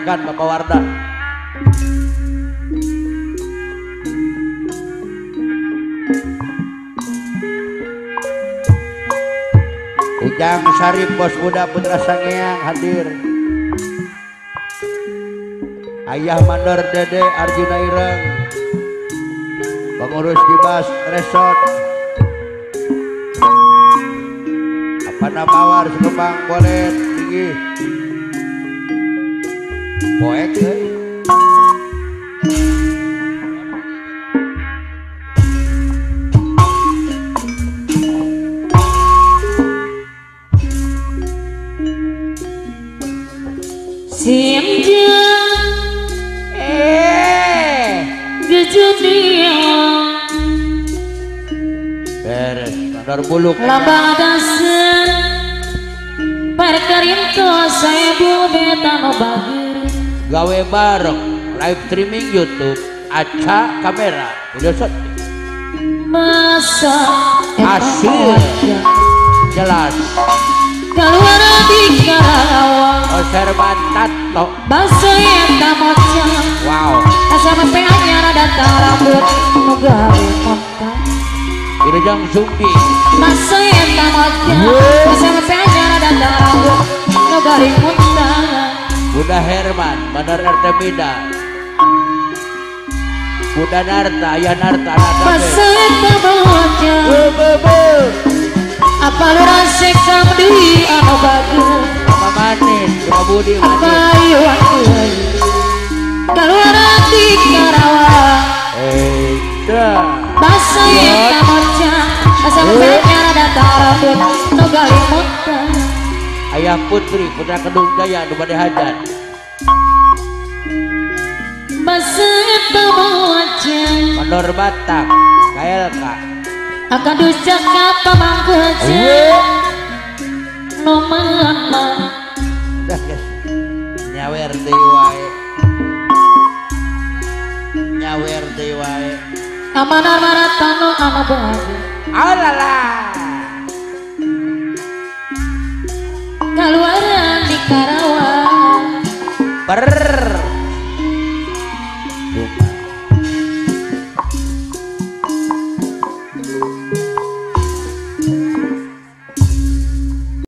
silakan Bapak Warda. Ujang Sarip Bos Muda Putra Sangiang hadir. Ayah Mandor Dede Arjuna Ireng, pengurus Gibas Resort, apa nama war Sekembang Bolet tinggi poek sim beres Mandor Buluk lambang dasar perkarinto saya beta no bagir gawe bareng live streaming YouTube Aca kamera video shot masa hasil jelas keluar di Karawang Oserban tato basa yang tamocang wow sama peanya rada tarambut nugawe kontak Irjang Sumbi basa yang tamocang sama peanya rada tarambut nugawe kontak Bunda Herman Bandar RT Mida Bunda Narta Ayah Narta basa yang tamocang apa lu rasa kamu di anu bagus Mama Manis Cuma Budi apa Manis yuk keluar di Karawang basa yang tamocang sama peanya rada tarambut nugawe kontak Ayah Putri Putra Kedung Jaya Dubade Hajan basa yang tamocang Mandor Batak KLK akan dusyak apa mangkeja nomana udah guys nyawer deui wae amanar maratano anu bahagia alala keluaran di Karawang